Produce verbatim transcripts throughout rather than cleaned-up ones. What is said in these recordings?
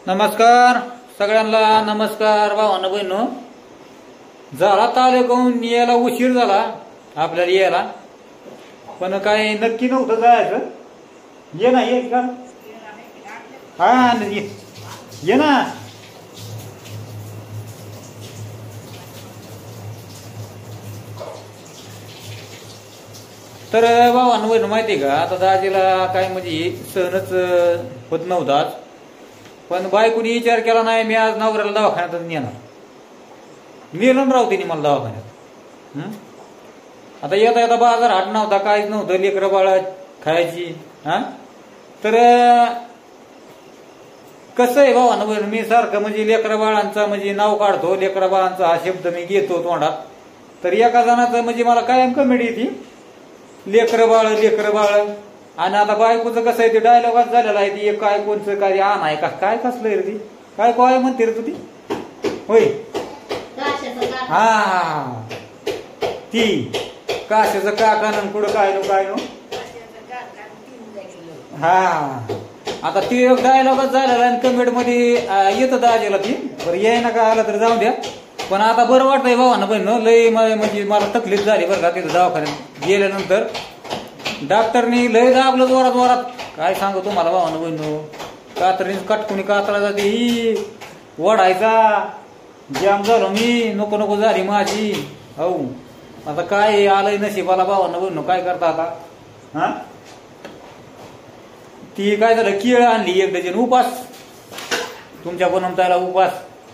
नमस्कार सगळ्यांना नमस्कार भावांनो बहिणो. झाला तालुक्याहून यायला उशीर झाला आपल्याला यायला, पण काय नक्की नव्हतं जायचं. ये ना ये का हा ये, ये ना. तर भावांनो बहिणो माहिती का, आता दाजीला काय म्हणजे सहनच होत नव्हता. पण बायकोनी विचार केला नाही, मी आज नवऱ्याला दवाखान्यातच नेणार. नेलं राहू तिने मला दवाखान्यात. आता येता येता बाजार हाट नव्हता, काहीच नव्हतं, लेकरं बाळ खायची. हा तर कसं आहे भावानं बहिण, मी सारखं म्हणजे लेकरं बाळांचा म्हणजे नाव काढतो, लेकरं बाळांचा हा शब्द मी घेतो तोंडात. तर एका जणाचं म्हणजे मला कायम कमेडी ती लेकरं बाळ लेकरं बाळ. आणि आता बायकोचं कसं आहे ते डायलॉगात झालेला आहे. ती काय कोणचं काय आण आहे का काय कसलं रे ती काय काय म्हणते रे तू ती होय हा ती काशाचं काकान कुठं काय नो काय नो हा. आता ती डायलॉगच झालेला आणि कमेंट मध्ये येतं दाजीला ती बरं याय ना काय आलं तर जाऊ द्या. पण आता बरं वाटतंय भावानं बहिण, लय म्हणजे मला तकलीफ झाली बरं का. तिथं दवाखान्यात गेल्यानंतर डॉक्टरनी लय दाबलं जोरात जोरात. काय सांगू तुम्हाला भावानं बहिण, कात्रीने कटकुनी कातरा जाते ही वडायचा जाम झालो मी, नको नको झाली माझी. हो आता काय आलंय नशिबाला भावानं बहिण, काय करता आता. हा ती काय झालं केळ आणली एक डझन उपास, तुमच्या बनवतायला उपास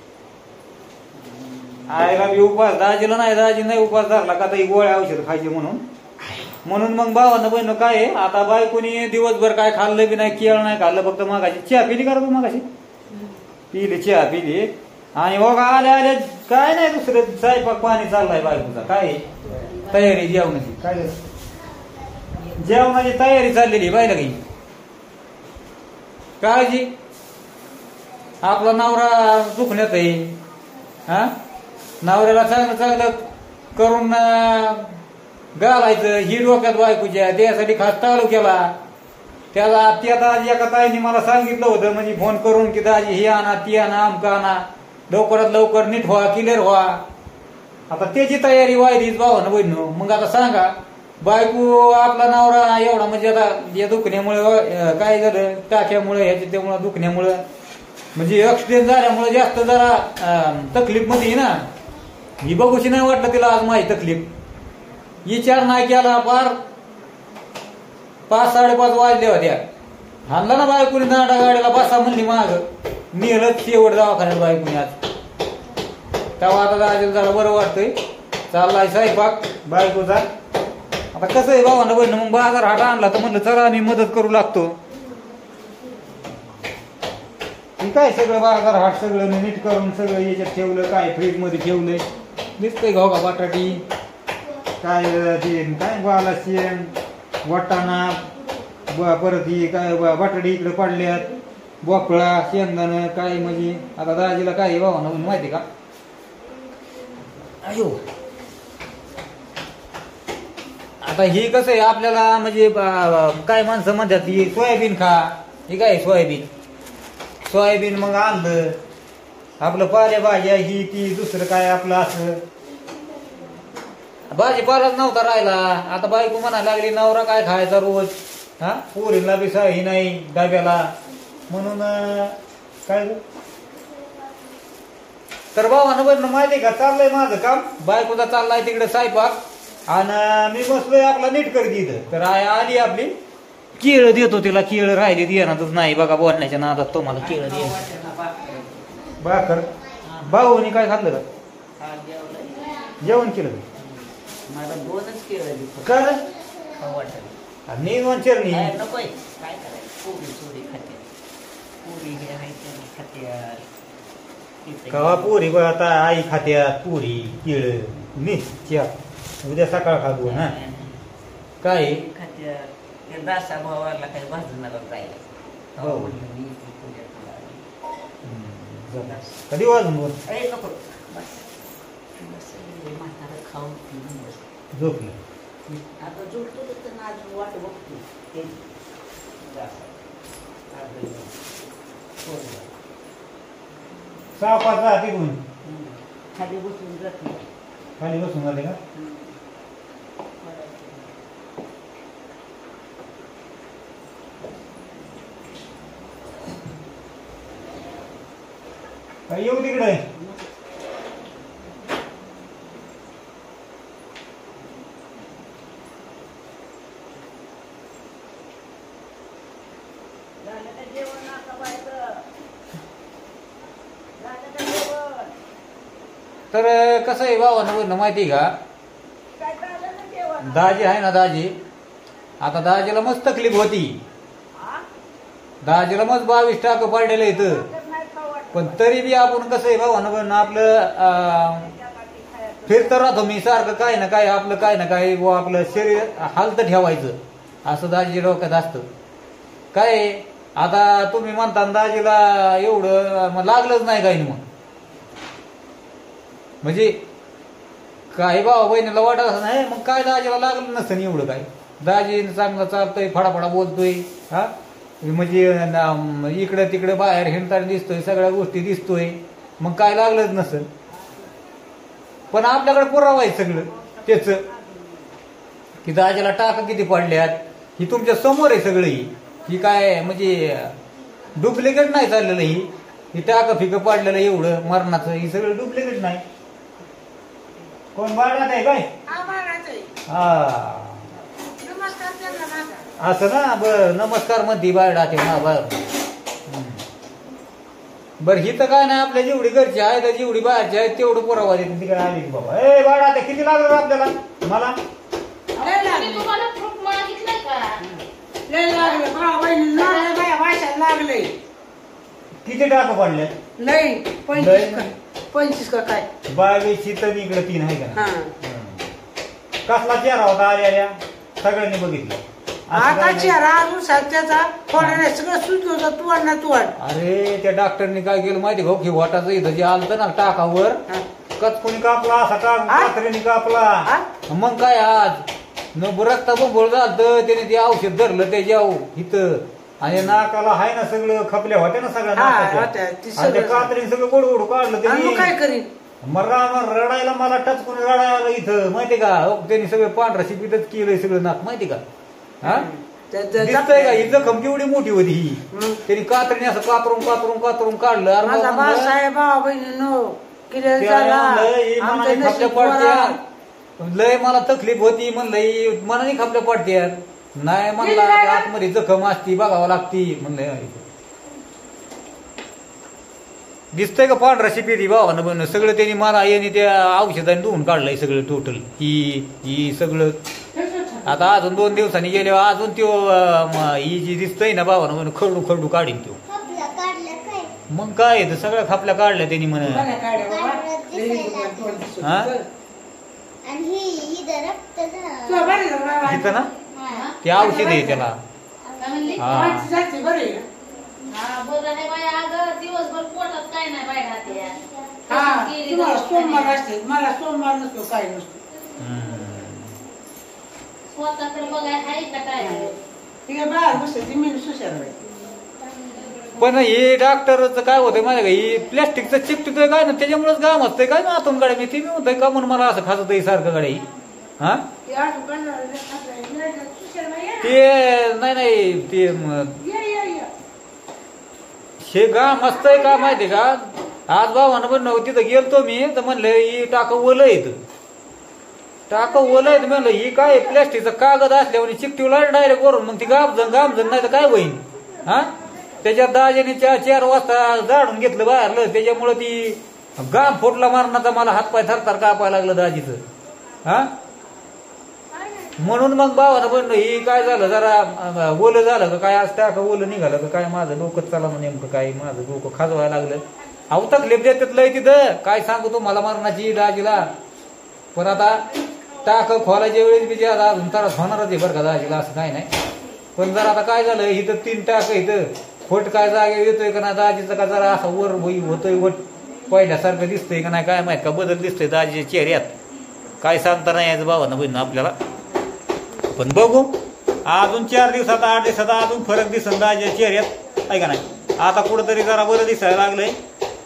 आयला बी उपास, दाजीला नाही दाजी नाही उपास धरला का तर गोळ्या औषध खायचे म्हणून. म्हणून मग भावानं बहिण काय आहे, आता बायकोनी दिवसभर काय खाल्लं बी नाही, केळ नाही खाल्लं, फक्त मागाशी चहा पिली का मागाशी पिली चहा पिली. आणि बघा आल्या आल्या काय नाही दुसरं स्वयंपाक पाणी चाललाय बायकोचा. काय तयारी जेवणाची, काय जेवणाची तयारी चाललेली बायला काही काळजी. आपला नवरा दुखण्यात आहे. हा नवऱ्याला चांगलं चांगलं करून घालायचं ही डोक्यात बायकोच्या, त्यासाठी खास चालू केला. त्याला ती आता एका ताईने मला सांगितलं होतं म्हणजे फोन करून की दाजी ही आणा ती आणा आमका आणा, लवकरात लवकर नीट व्हा क्लिअर व्हा. आता त्याची तयारी व्हायलीच भावानं बहिण. मग आता सांगा बायको आपला नवरा एवढा म्हणजे आता या दुखण्यामुळे काय झालं, टाक्यामुळे ह्याच्या त्यामुळे दुखण्यामुळे म्हणजे ऍक्सिडेंट झाल्यामुळे जास्त जरा तकलीफ मध्ये ना. ही बघूशी नाही वाटलं तिला आज माझी तकलीफ. विचार नाही केला, फार पाच साडेपाच वाजले होत्या. हाणला ना बायकोनी नाटा गाड्याला बसा म्हणली माग, नेलंच शेवट दवाखान्यात बायकोनी आज. तेव्हा आता दाजीला जरा बरं वाटतंय, चाललाय स्वयंपाक बायकोचा. आता कसं आहे भावानं बहिण, मग बाजार हाट आणला तर म्हणलं चला मी मदत करू लागतो. काय सगळं बाजार हाट सगळं नीट करून सगळं याच्यात ठेवलं, काय फ्रीज मध्ये ठेवलंय दिसतंय गाव का बटाटी काय ते काय बाला शेंग वाटाणा परत ही काय बटाटी इकडे पडल्यात, बोकळा शेंगदाणं काय म्हणजे. आता दाजीला काय भावानं म्हणून माहिती का, अयो आता ही कसं आहे आपल्याला म्हणजे काय माणसं म्हणतात ही सोयाबीन खा, ही काय सोयाबीन सोयाबीन मग आणलं आपलं पालेभाज्या ही ती दुसरं काय आपलं असं भाजीपालाच नव्हता राहिला. आता बायको म्हणायला लागली नवरा काय खायचा रोज, हा पोरीला बी ही नाही डब्याला म्हणून काय. तर भावानं बहिण माहिती का चाललंय माझं काम, बायकोचा चाललाय तिकडे स्वयंपाक आणि मी बसलोय आपला नीट करत इथं. तर आली आपली केळ देतो तिला, केळ राहिली देणारच नाही बघा बोलण्याच्या नादात तुम्हाला केळ दे भाकर. भाऊनी काय खाल्लं का जेवण केलं मला दोनच केळं काय वाटत चरणी नकोय काय करायचं, पुरी चोरी खाते पुरी हे आहे खात्यात कवा पुरी बघ आता आई खात्यात पुरी केळ मिरच्या उद्या सकाळ खातो ना काय खात्यात. ते दासा भावाला काही भाजणार जाईल कधी वाजून बोल नको बस म्हातारा खाऊन झोपलं. आता झोपतो तर अजून वाट बघतो. सावकाश जा तिकडून. खाली बसून जाते. खाली बसून जाते का? काय येऊ तिकडे. तर कसं आहे भावानं माहिती का, दाजी आहे ना दाजी, आता दाजीला मस्त तकलीफ होती. दाजीला मस्त बावीस टाक पडलेलं इथं. पण तरी बी आपण कसं आहे भावानं आपलं फिरत राहतो मी सारखं काय ना काय आपलं काय ना काय आपलं शरीर हालत ठेवायचं असं दाजी डोक्यात असतं. काय आता तुम्ही म्हणता दाजीला एवढं लागलंच नाही काही मग म्हणजे काही भावा बहिणीला वाटत असं नाही मग काय दाजीला लागलं नसतं एवढं काय. दाजी चांगलं चालतोय फडाफडा बोलतोय हा म्हणजे इकडं तिकडे बाहेर हिंडताना दिसतोय सगळ्या गोष्टी दिसतोय मग काय लागलंच नसेल. पण आपल्याकडे पुरावा आहे सगळं त्याच की दाजीला टाका किती पडल्यात ही तुमच्या समोर आहे सगळं. ही काय म्हणजे डुप्लिकेट नाही चाललेलं. ही ही टाका फिकं पाडलेलं एवढं मरणाचं ही सगळं डुप्लिकेट नाही. कोण बाळात आहे काय? हा असं ना बर नमस्कार म्हणती बाळात ना बर बर. ही तर काय नाही आपल्या जेवढी घरची आहे तर जेवढी बाहेरची आहे तेवढं पुरावा देते तिकडे आली बाबा. ए बाळात किती लागलं आपल्याला मला लागले किती टाका पडले नाही पंचवीस पंचवीस का काय बावीस तर इकडे तीन आहे का. कसला चेहरा होता आल्या आल्या सगळ्यांनी बघितलं. आता चेहरा अजून सध्याचा थोडा सगळं सुचलं होतं तुवाड ना तुवाड. अरे त्या डॉक्टरनी काय केलं माहिती भाऊ की वाटाचं इथं जे आलतं ना टाकावर कचकुनी कापला असा कात्रीने कापला. मग काय आज न रक्ता बंबोळ झालं त्याने ते औषध धरलं ते जाऊ इथं आणि नाकाला हाय ना सगळं खपल्या होत्या ना सगळ्या कात्रीने सगळं गोड गोड काढलं त्यांनी. काय करीन मग रडायला मला टचकून रडायला इथं माहिती का त्यांनी सगळं पांढरा शिपीतच केलंय सगळं नाक माहिती का. हा दिसतंय का ही जखम केवढी मोठी होती ही त्यांनी कात्रीने असं कातरून कातरून कातरून काढलं. लय मला तकलीफ होती म्हणलं मनाने खपल्या पडत्यात नाही म्हणला आतमध्ये जखम असती बघावं लागती म्हणलं. दिसतंय का पांढरा शिपी भावानं बन सगळं त्यांनी मला यांनी त्या औषधाने धुवून काढलंय सगळं टोटल ही ही सगळं. आता अजून दोन दिवसांनी गेले अजून त्यो ही जी दिसतंय ना भावानं म्हणून खरडू खरडू काढीन त्यो. मग काय सगळ्या खापल्या काढल्या त्यांनी म्हण. हा इथं ना ते औषध आहे त्याला. सोमवार असते मला सोमवार नसतो काय नसतो. पण हे डॉक्टरचं काय होतंय माझ्या ही प्लॅस्टिकचं चिकटतोय काय ना त्याच्यामुळेच घाम असतंय काय ना आतून गाड्या मी ते होतंय का म्हणून मला असं खात सारखं गाडी. हा ते नाही नाही ते हे घाम असतंय का माहितीये का. आज भावानं पण तिथं गेलतो मी तर म्हणलं ही टाक ओलं येत टाक ओलं येत म्हणलं ही काय प्लॅस्टिकचा कागद असल्यावर चिकटीला डायरेक्ट वरून मग ती गामजण गामजण नाही तर काय होईन. हा त्याच्यात दाजीने चार वाजता जाडून घेतलं बाहेरलं त्याच्यामुळं ती गाम फुटला मारण्याचा मला हातपाय थरथर कापायला लागलं दाजीचं. हा म्हणून मग भावानं पण ही काय झालं जरा ओलं झालं का काय आज टाका ओलं निघालं का काय माझं डोकं चाला नेमकं काय माझं डोकं खाजवायला लागलं. अहो तकलीफ देतात लय तिथं काय सांगू तुम्हाला मरणाची दाजीला. पण आता टाक खोलाच्या वेळेस बी आता अजून त्रास होणारच आहे बरं का दाजीला असं काय नाही. पण जर आता काय झालं इथं तीन टाक इथं फोट काय जागे येतोय का ना दाजीचं का जरा असं वर होतोय वट पहिल्यासारखं दिसतंय का नाही काय माहित का बदल दिसतोय दाजीच्या चेहऱ्यात काय सांगता नाही याचं भावानं बहिण आपल्याला. पण बघू अजून चार दिवसात आठ दिवसात अजून फरक दिसन दाजीच्या चेहऱ्यात आहे का नाही. आता कुठंतरी जरा बरं दिसायला लागलंय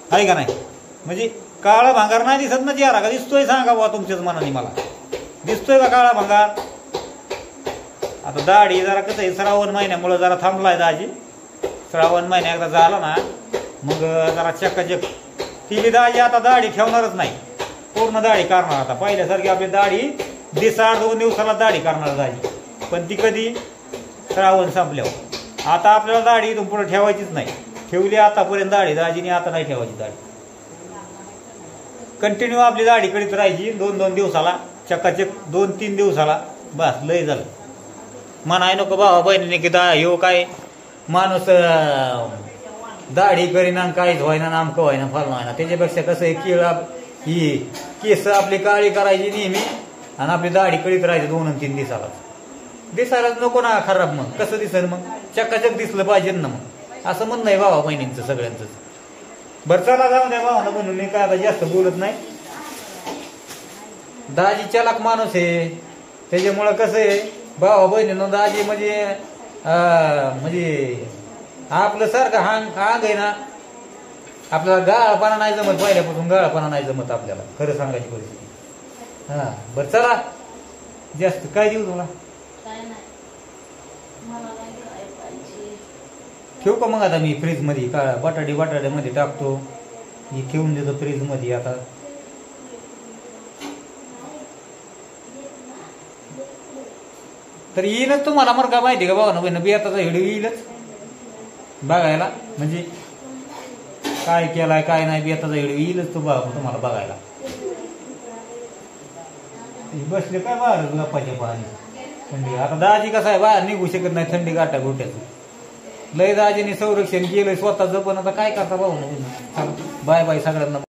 आहे का नाही? म्हणजे काळा भांगार नाही दिसत ना चेहरा का? दिसतोय सांगा बुवा तुमच्याच मनाने मला, दिसतोय का काळा भांगार? आता दाढी जरा कसं आहे, श्रावण महिन्यामुळं जरा थांबलाय दाजी. श्रावण महिना एकदा झाला ना मग जरा चक्काचक. ती बी दाजी आता दाढी ठेवणारच नाही, पूर्ण दाढी करणार आता. पहिल्यासारखी आपली दाढी दिवसा दोन दिवसाला दाढी करणार दाजी, पण ती कधी श्रावण संपल्यावर. आता आपल्याला दाढी इथून पुढे ठेवायचीच नाही. ठेवली आतापर्यंत दाढी दाजीने, आता नाही ठेवायची दाढी. कंटिन्यू आपली दाढी करीत राहायची दोन दोन दिवसाला, चक्काचक दोन तीन दिवसाला, बस लय झालं. म्हणाय नको भावा बहिणीने की दा ह्यो काय माणूस दाढी करीना काहीच व्हायना, नामकं व्हायना, फालना व्हायना. त्याच्यापेक्षा कसं आहे, केळ ही केस आपली काळी करायची नेहमी आणि आपली दाढी करीत राहायची दोन तीन दिवसालाच. दिसायलाच नको ना खराब, मग कसं दिसेल? मग चक्काचक दिसलं पाहिजे ना मग, असं म्हणणं आहे भावा बहिणींचं सगळ्यांचं. बरं चला जाऊ द्या भावानं, म्हणून मी काय आता जास्त बोलत नाही. दाजी चालाक माणूस आहे, त्याच्यामुळं कसं आहे भावा बहिणीनं, दाजी म्हणजे म्हणजे आपलं सारखं हांग हांग आहे ना, आपल्याला गाळपणा नाही जमत, पहिल्यापासून गाळपणा नाही जमत आपल्याला, खरं सांगायची परिस्थिती. हा बरं चला, जास्त काय देऊ तुला? ठेवू का मग आता मी फ्रीज मध्ये? काळा बटाटे बटाट्यामध्ये टाकतो, हे ठेवून देतो फ्रीज मध्ये. आता तर येईलच तुम्हाला, मग काय माहिती का भावानं बहिण, बियाताचा व्हिडिओ येईलच बघायला. म्हणजे काय केलाय काय नाही बियाताचा व्हिडिओ येईलच तो बघा तुम्हाला बघायला. बसले काय बाहेर गप्पाच्या पाणी थंडी. आता दाजी कसं आहे, बाहेर निघू शकत नाही थंडी गाठा गोट्याचं. लय दाजीने संरक्षण केलंय स्वतःच, पण आता काय करता भाऊ. बाय बाय सगळ्यांना.